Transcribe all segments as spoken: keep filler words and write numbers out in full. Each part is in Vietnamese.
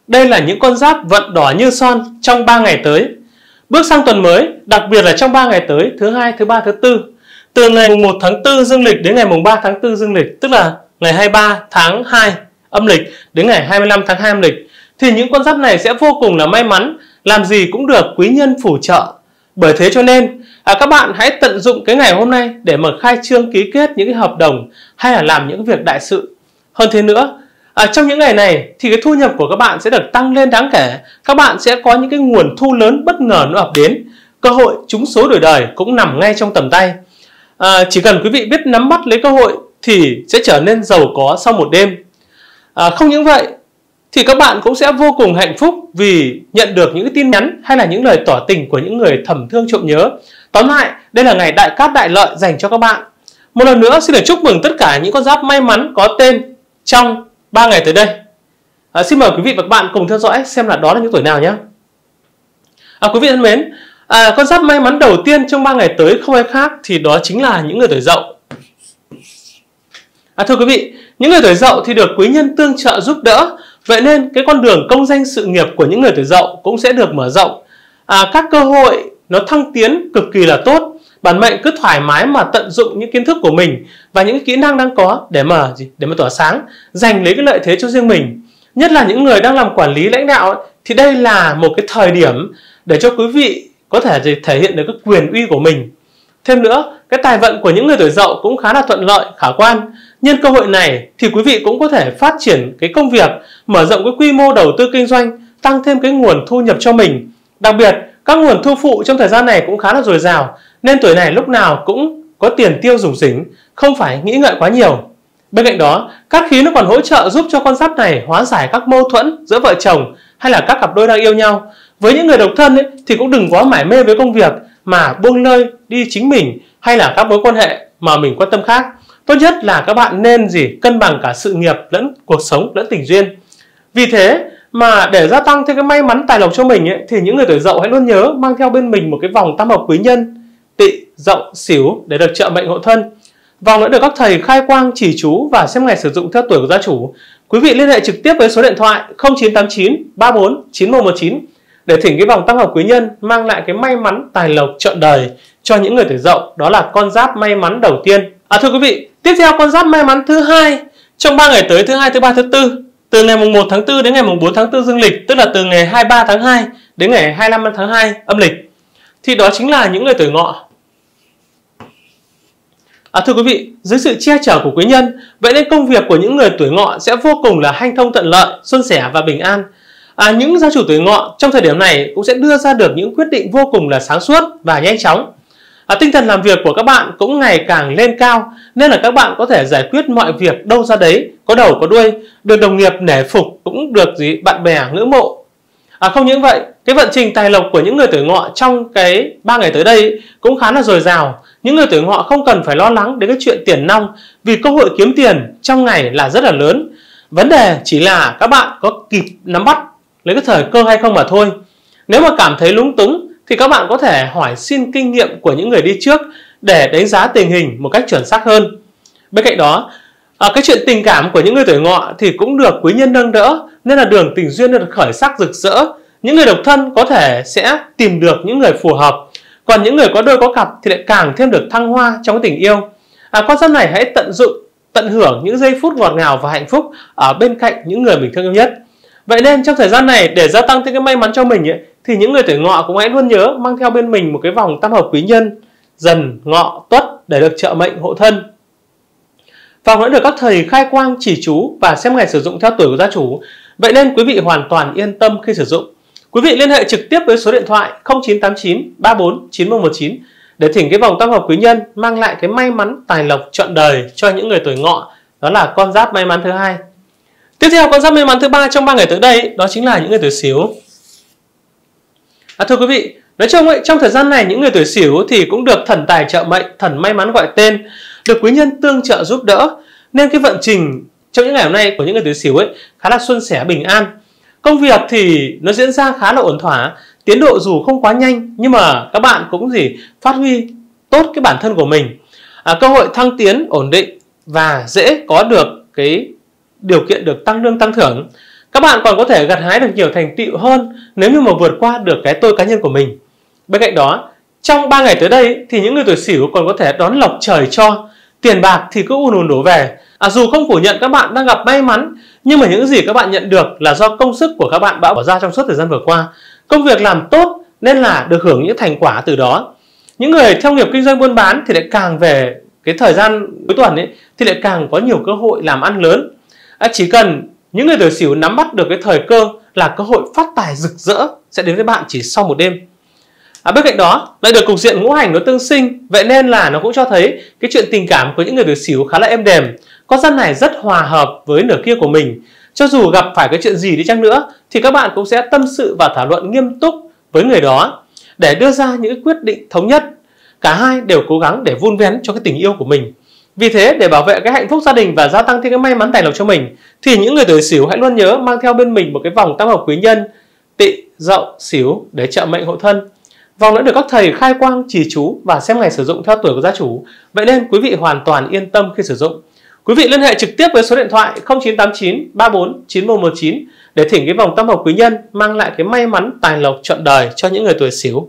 đây là những con giáp vận đỏ như son trong ba ngày tới. Bước sang tuần mới, đặc biệt là trong ba ngày tới, thứ hai, thứ ba, thứ tư, từ ngày mùng một tháng tư dương lịch đến ngày mùng ba tháng tư dương lịch, tức là ngày hai mươi ba tháng hai âm lịch đến ngày hai mươi lăm tháng hai âm lịch, thì những con giáp này sẽ vô cùng là may mắn, làm gì cũng được quý nhân phù trợ. Bởi thế cho nên à, các bạn hãy tận dụng cái ngày hôm nay để mà khai trương ký kết những cái hợp đồng hay là làm những việc đại sự. Hơn thế nữa, à, trong những ngày này thì cái thu nhập của các bạn sẽ được tăng lên đáng kể. Các bạn sẽ có những cái nguồn thu lớn bất ngờ nó ập đến. Cơ hội trúng số đổi đời cũng nằm ngay trong tầm tay. À, chỉ cần quý vị biết nắm bắt lấy cơ hội thì sẽ trở nên giàu có sau một đêm. À, không những vậy thì các bạn cũng sẽ vô cùng hạnh phúc vì nhận được những cái tin nhắn hay là những lời tỏ tình của những người thầm thương trộm nhớ. Tóm lại, đây là ngày đại cát đại lợi dành cho các bạn. Một lần nữa xin được chúc mừng tất cả những con giáp may mắn có tên trong ba ngày tới đây. À, xin mời quý vị và các bạn cùng theo dõi xem là đó là những tuổi nào nhé. À, quý vị thân mến, à, con giáp may mắn đầu tiên trong ba ngày tới không ai khác thì đó chính là những người tuổi Dậu. À, thưa quý vị, những người tuổi Dậu thì được quý nhân tương trợ giúp đỡ. Vậy nên cái con đường công danh sự nghiệp của những người tuổi Dậu cũng sẽ được mở rộng. À, các cơ hội nó thăng tiến cực kỳ là tốt. Bản mệnh cứ thoải mái mà tận dụng những kiến thức của mình và những kỹ năng đang có để mà để mà tỏa sáng, giành lấy cái lợi thế cho riêng mình. Nhất là những người đang làm quản lý lãnh đạo thì đây là một cái thời điểm để cho quý vị có thể thể hiện được cái quyền uy của mình. Thêm nữa, cái tài vận của những người tuổi Dậu cũng khá là thuận lợi, khả quan. Nhân cơ hội này thì quý vị cũng có thể phát triển cái công việc, mở rộng cái quy mô đầu tư kinh doanh, tăng thêm cái nguồn thu nhập cho mình. Đặc biệt, các nguồn thu phụ trong thời gian này cũng khá là dồi dào, nên tuổi này lúc nào cũng có tiền tiêu rủng rỉnh, không phải nghĩ ngợi quá nhiều. Bên cạnh đó, cát khí nó còn hỗ trợ giúp cho con giáp này hóa giải các mâu thuẫn giữa vợ chồng hay là các cặp đôi đang yêu nhau. Với những người độc thân ấy, thì cũng đừng quá mải mê với công việc mà buông lơi đi chính mình hay là các mối quan hệ mà mình quan tâm khác. Tốt nhất là các bạn nên gì cân bằng cả sự nghiệp lẫn cuộc sống lẫn tình duyên. Vì thế mà để gia tăng thêm cái may mắn tài lộc cho mình ấy, thì những người tuổi Dậu hãy luôn nhớ mang theo bên mình một cái vòng tam hợp quý nhân Tỵ, Dậu, Sửu để được trợ mệnh hộ thân. Vòng đã được các thầy khai quang chỉ chú và xem ngày sử dụng theo tuổi của gia chủ. Quý vị liên hệ trực tiếp với số điện thoại không chín tám chín ba bốn chín một một chín để thỉnh cái vòng tam hợp quý nhân mang lại cái may mắn tài lộc trọn đời cho những người tuổi Dậu. Đó là con giáp may mắn đầu tiên. À, thưa quý vị, tiếp theo con giáp may mắn thứ hai trong ba ngày tới, thứ hai, thứ ba, thứ tư, từ ngày mùng một tháng tư đến ngày mùng bốn tháng tư dương lịch, tức là từ ngày hai mươi ba tháng hai đến ngày hai mươi lăm tháng hai âm lịch, thì đó chính là những người tuổi Ngọ. À, thưa quý vị, dưới sự che chở của quý nhân, vậy nên công việc của những người tuổi Ngọ sẽ vô cùng là hanh thông thuận lợi, suôn sẻ và bình an. À, những gia chủ tuổi Ngọ trong thời điểm này cũng sẽ đưa ra được những quyết định vô cùng là sáng suốt và nhanh chóng. À, tinh thần làm việc của các bạn cũng ngày càng lên cao, nên là các bạn có thể giải quyết mọi việc đâu ra đấy, có đầu có đuôi, được đồng nghiệp nể phục, cũng được gì bạn bè ngưỡng mộ. À, không những vậy, cái vận trình tài lộc của những người tuổi Ngọ trong cái ba ngày tới đây cũng khá là dồi dào. Những người tuổi Ngọ không cần phải lo lắng đến cái chuyện tiền nong, vì cơ hội kiếm tiền trong ngày là rất là lớn. Vấn đề chỉ là các bạn có kịp nắm bắt lấy cái thời cơ hay không mà thôi. Nếu mà cảm thấy lúng túng thì các bạn có thể hỏi xin kinh nghiệm của những người đi trước để đánh giá tình hình một cách chuẩn xác hơn. Bên cạnh đó, à, cái chuyện tình cảm của những người tuổi Ngọ thì cũng được quý nhân nâng đỡ, nên là đường tình duyên được khởi sắc rực rỡ. Những người độc thân có thể sẽ tìm được những người phù hợp, còn những người có đôi có cặp thì lại càng thêm được thăng hoa trong cái tình yêu. À, con giáp này hãy tận dụng, tận hưởng những giây phút ngọt ngào và hạnh phúc ở bên cạnh những người mình thương yêu nhất. Vậy nên trong thời gian này, để gia tăng thêm cái may mắn cho mình ấy, thì những người tuổi Ngọ cũng hãy luôn nhớ mang theo bên mình một cái vòng tam hợp quý nhân Dần, Ngọ, Tuất để được trợ mệnh hộ thân. Vòng đã được các thầy khai quang chỉ chú và xem ngày sử dụng theo tuổi của gia chủ. Vậy nên quý vị hoàn toàn yên tâm khi sử dụng. Quý vị liên hệ trực tiếp với số điện thoại không chín tám chín ba bốn chín một một chín để thỉnh cái vòng tam hợp quý nhân mang lại cái may mắn tài lộc trọn đời cho những người tuổi Ngọ. Đó là con giáp may mắn thứ hai. Tiếp theo, con giáp may mắn thứ ba trong ba ngày tới đây đó chính là những người tuổi Sửu. À, thưa quý vị, nói chung ấy, trong thời gian này những người tuổi Sửu thì cũng được thần tài trợ mệnh, thần may mắn gọi tên, được quý nhân tương trợ giúp đỡ, nên cái vận trình trong những ngày hôm nay của những người tuổi Sửu ấy khá là suôn sẻ bình an. Công việc thì nó diễn ra khá là ổn thỏa, tiến độ dù không quá nhanh nhưng mà các bạn cũng gì phát huy tốt cái bản thân của mình. À, cơ hội thăng tiến ổn định và dễ có được cái điều kiện được tăng lương tăng thưởng. Các bạn còn có thể gặt hái được nhiều thành tựu hơn nếu như mà vượt qua được cái tôi cá nhân của mình. Bên cạnh đó, trong ba ngày tới đây thì những người tuổi Sửu còn có thể đón lộc trời cho, tiền bạc thì cứ ùn ùn đổ về. À, dù không phủ nhận các bạn đang gặp may mắn, nhưng mà những gì các bạn nhận được là do công sức của các bạn đã bỏ ra trong suốt thời gian vừa qua. Công việc làm tốt nên là được hưởng những thành quả từ đó. Những người theo nghiệp kinh doanh buôn bán thì lại càng về cái thời gian cuối tuần ấy thì lại càng có nhiều cơ hội làm ăn lớn. À, chỉ cần những người tuổi Sửu nắm bắt được cái thời cơ là cơ hội phát tài rực rỡ sẽ đến với bạn chỉ sau một đêm. À, bên cạnh đó lại được cục diện ngũ hành nó tương sinh, vậy nên là nó cũng cho thấy cái chuyện tình cảm của những người tuổi Sửu khá là êm đềm. Con giáp này rất hòa hợp với nửa kia của mình. Cho dù gặp phải cái chuyện gì đi chăng nữa thì các bạn cũng sẽ tâm sự và thảo luận nghiêm túc với người đó để đưa ra những quyết định thống nhất. Cả hai đều cố gắng để vun vén cho cái tình yêu của mình. Vì thế, để bảo vệ cái hạnh phúc gia đình và gia tăng thêm cái may mắn tài lộc cho mình thì những người tuổi Sửu hãy luôn nhớ mang theo bên mình một cái vòng tam hợp quý nhân Tỵ, Dậu, Sửu để trợ mệnh hộ thân. Vòng đã được các thầy khai quang trì chú và xem ngày sử dụng theo tuổi của gia chủ, vậy nên quý vị hoàn toàn yên tâm khi sử dụng. Quý vị liên hệ trực tiếp với số điện thoại không chín tám chín ba bốn chín một một chín để thỉnh cái vòng tam hợp quý nhân mang lại cái may mắn tài lộc trọn đời cho những người tuổi Sửu.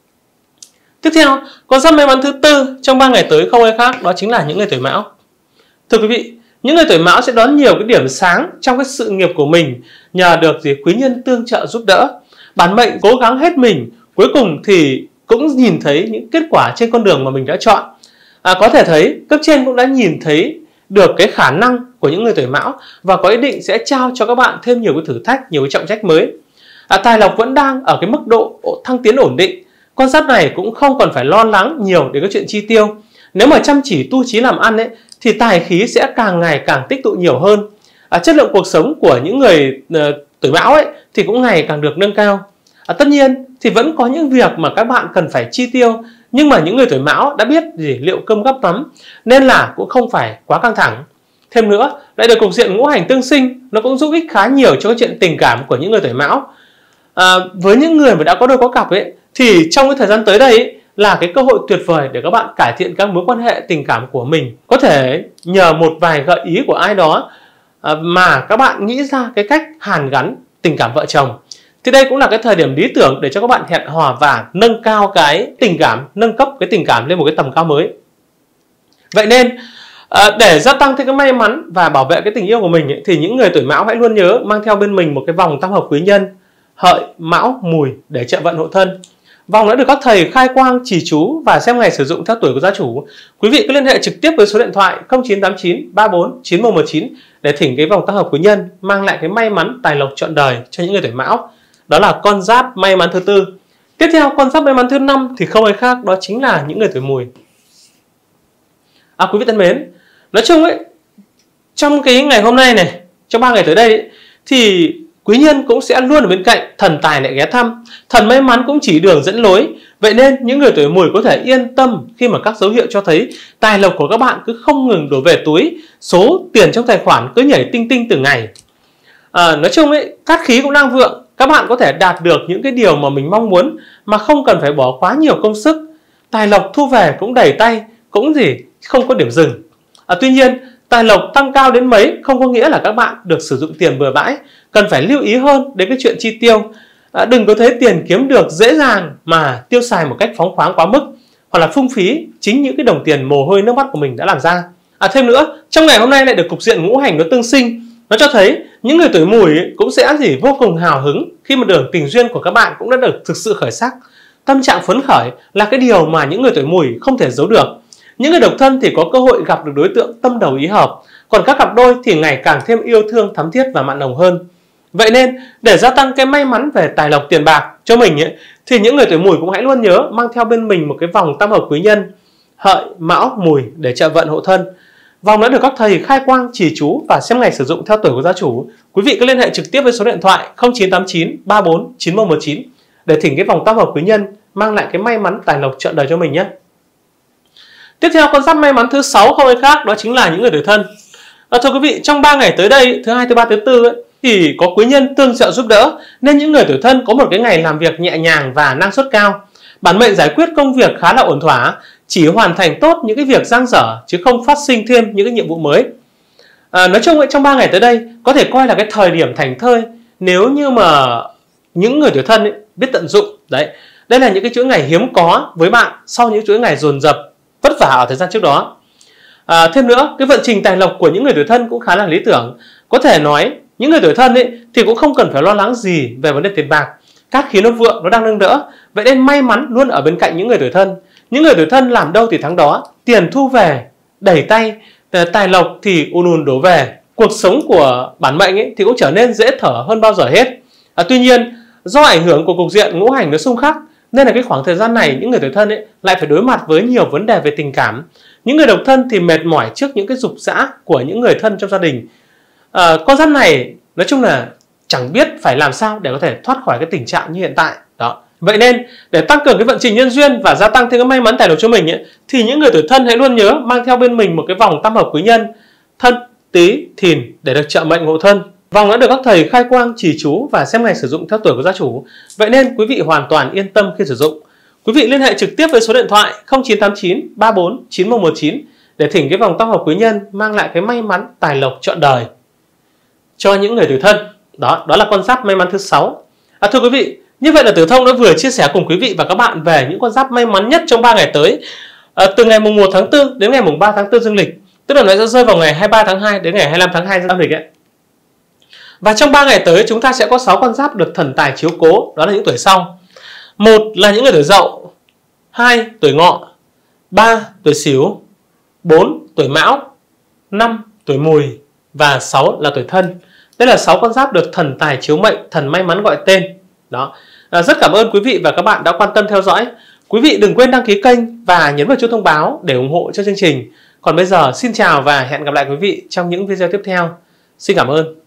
Tiếp theo, con giáp may mắn thứ tư trong ba ngày tới không ai khác đó chính là những người tuổi Mão. Thưa quý vị, những người tuổi Mão sẽ đón nhiều cái điểm sáng trong cái sự nghiệp của mình nhờ được gì quý nhân tương trợ giúp đỡ. Bản mệnh cố gắng hết mình, cuối cùng thì cũng nhìn thấy những kết quả trên con đường mà mình đã chọn. À, có thể thấy cấp trên cũng đã nhìn thấy được cái khả năng của những người tuổi Mão và có ý định sẽ trao cho các bạn thêm nhiều cái thử thách, nhiều cái trọng trách mới. À, tài lộc vẫn đang ở cái mức độ thăng tiến ổn định. Con giáp này cũng không còn phải lo lắng nhiều đến cái chuyện chi tiêu. Nếu mà chăm chỉ tu chí làm ăn ấy, thì tài khí sẽ càng ngày càng tích tụ nhiều hơn. À, chất lượng cuộc sống của những người uh, tuổi Mão ấy thì cũng ngày càng được nâng cao. À, tất nhiên thì vẫn có những việc mà các bạn cần phải chi tiêu, nhưng mà những người tuổi Mão đã biết gì liệu cơm gắp mắm nên là cũng không phải quá căng thẳng. Thêm nữa, lại được cục diện ngũ hành tương sinh, nó cũng giúp ích khá nhiều cho cái chuyện tình cảm của những người tuổi Mão. À, với những người mà đã có đôi có cặp ấy thì trong cái thời gian tới đây ấy, là cái cơ hội tuyệt vời để các bạn cải thiện các mối quan hệ tình cảm của mình. Có thể nhờ một vài gợi ý của ai đó à, mà các bạn nghĩ ra cái cách hàn gắn tình cảm vợ chồng. Thì đây cũng là cái thời điểm lý tưởng để cho các bạn hẹn hò và nâng cao cái tình cảm, nâng cấp cái tình cảm lên một cái tầm cao mới. Vậy nên à, để gia tăng thêm cái may mắn và bảo vệ cái tình yêu của mình ấy, thì những người tuổi Mão hãy luôn nhớ mang theo bên mình một cái vòng tam hợp quý nhân Hợi, Mão, Mùi để trợ vận hộ thân. Vòng đã được các thầy khai quang trì chú và xem ngày sử dụng theo tuổi của gia chủ. Quý vị cứ liên hệ trực tiếp với số điện thoại không chín tám chín ba bốn chín một một chín để thỉnh cái vòng tam hợp quý nhân mang lại cái may mắn tài lộc trọn đời cho những người tuổi Mão. Đó là con giáp may mắn thứ tư. Tiếp theo, con giáp may mắn thứ năm thì không ai khác, đó chính là những người tuổi Mùi. À, quý vị thân mến, nói chung ấy, trong cái ngày hôm nay này, trong ba ngày tới đây ấy, thì quý nhân cũng sẽ luôn ở bên cạnh, thần tài lại ghé thăm, thần may mắn cũng chỉ đường dẫn lối. Vậy nên những người tuổi Mùi có thể yên tâm khi mà các dấu hiệu cho thấy tài lộc của các bạn cứ không ngừng đổ về túi, số tiền trong tài khoản cứ nhảy tinh tinh từng ngày. À, nói chung ấy, cát khí cũng đang vượng, các bạn có thể đạt được những cái điều mà mình mong muốn mà không cần phải bỏ quá nhiều công sức. Tài lộc thu về cũng đầy tay, cũng gì không có điểm dừng. À, tuy nhiên tài lộc tăng cao đến mấy không có nghĩa là các bạn được sử dụng tiền bừa bãi, cần phải lưu ý hơn đến cái chuyện chi tiêu. À, đừng có thấy tiền kiếm được dễ dàng mà tiêu xài một cách phóng khoáng quá mức, hoặc là phung phí chính những cái đồng tiền mồ hôi nước mắt của mình đã làm ra. À, thêm nữa, trong ngày hôm nay lại được cục diện ngũ hành nó tương sinh, nó cho thấy những người tuổi Mùi cũng sẽ gì vô cùng hào hứng khi mà đường tình duyên của các bạn cũng đã được thực sự khởi sắc. Tâm trạng phấn khởi là cái điều mà những người tuổi Mùi không thể giấu được. Những người độc thân thì có cơ hội gặp được đối tượng tâm đầu ý hợp, còn các cặp đôi thì ngày càng thêm yêu thương thắm thiết và mặn nồng hơn. Vậy nên để gia tăng cái may mắn về tài lộc tiền bạc cho mình ấy, thì những người tuổi Mùi cũng hãy luôn nhớ mang theo bên mình một cái vòng tam hợp quý nhân Hợi, Mão, Mùi để trợ vận hộ thân. Vòng đã được các thầy khai quang trì chú và xem ngày sử dụng theo tuổi của gia chủ. Quý vị cứ liên hệ trực tiếp với số điện thoại không chín tám chín ba bốn chín một một chín để thỉnh cái vòng tam hợp quý nhân mang lại cái may mắn tài lộc trọn đời cho mình nhé. Tiếp theo, con giáp may mắn thứ sáu không ai khác, đó chính là những người tuổi Thân. À, thưa quý vị, trong ba ngày tới đây, thứ hai, thứ ba, thứ tư ấy, thì có quý nhân tương trợ giúp đỡ, nên những người tuổi Thân có một cái ngày làm việc nhẹ nhàng và năng suất cao. Bản mệnh giải quyết công việc khá là ổn thỏa, chỉ hoàn thành tốt những cái việc dang dở chứ không phát sinh thêm những cái nhiệm vụ mới. À, nói chung trong ba ngày tới đây có thể coi là cái thời điểm thảnh thơi nếu như mà những người tuổi Thân ấy, biết tận dụng. Đấy, đây là những cái chuỗi ngày hiếm có với bạn sau những chuỗi ngày dồn dập vất vả ở thời gian trước đó. À, thêm nữa, cái vận trình tài lộc của những người tuổi Thân cũng khá là lý tưởng. Có thể nói những người tuổi Thân ấy thì cũng không cần phải lo lắng gì về vấn đề tiền bạc. Các khí nó vượng nó đang nâng đỡ, vậy nên may mắn luôn ở bên cạnh những người tuổi Thân. Những người tuổi Thân làm đâu thì thắng đó, tiền thu về đẩy tay, tài lộc thì ùn ùn đổ về. Cuộc sống của bản mệnh ấy thì cũng trở nên dễ thở hơn bao giờ hết. À, tuy nhiên do ảnh hưởng của cục diện ngũ hành nó xung khắc nên là cái khoảng thời gian này những người tuổi Thân ấy lại phải đối mặt với nhiều vấn đề về tình cảm. Những người độc thân thì mệt mỏi trước những cái dục dã của những người thân trong gia đình. À, con giáp này nói chung là chẳng biết phải làm sao để có thể thoát khỏi cái tình trạng như hiện tại đó. Vậy nên để tăng cường cái vận trình nhân duyên và gia tăng thêm cái may mắn tài lộc cho mình ấy, thì những người tuổi Thân hãy luôn nhớ mang theo bên mình một cái vòng tam hợp quý nhân Thân, Tý, Thìn để được trợ mệnh hộ thân. Vòng đã được các thầy khai quang chỉ chú và xem ngày sử dụng theo tuổi của gia chủ. Vậy nên quý vị hoàn toàn yên tâm khi sử dụng. Quý vị liên hệ trực tiếp với số điện thoại không chín tám chín ba bốn chín một một chín để thỉnh cái vòng tam hợp quý nhân mang lại cái may mắn tài lộc trọn đời cho những người tuổi Thân. Đó, đó là con giáp may mắn thứ sáu. À, thưa quý vị, như vậy là Tử Thông đã vừa chia sẻ cùng quý vị và các bạn về những con giáp may mắn nhất trong ba ngày tới, à, từ ngày mùng một tháng tư đến ngày mùng ba tháng tư dương lịch, tức là nó sẽ rơi vào ngày hai mươi ba tháng hai đến ngày hai mươi lăm tháng hai dương lịch ấy. Và trong ba ngày tới chúng ta sẽ có sáu con giáp được thần tài chiếu cố, đó là những tuổi sau. Một là những người tuổi Dậu, hai tuổi Ngọ, ba tuổi Sửu, bốn tuổi Mão, năm tuổi Mùi và sáu là tuổi Thân. Đây là sáu con giáp được thần tài chiếu mệnh, thần may mắn gọi tên. Đó. À, rất cảm ơn quý vị và các bạn đã quan tâm theo dõi. Quý vị đừng quên đăng ký kênh và nhấn vào chuông thông báo để ủng hộ cho chương trình. Còn bây giờ xin chào và hẹn gặp lại quý vị trong những video tiếp theo. Xin cảm ơn.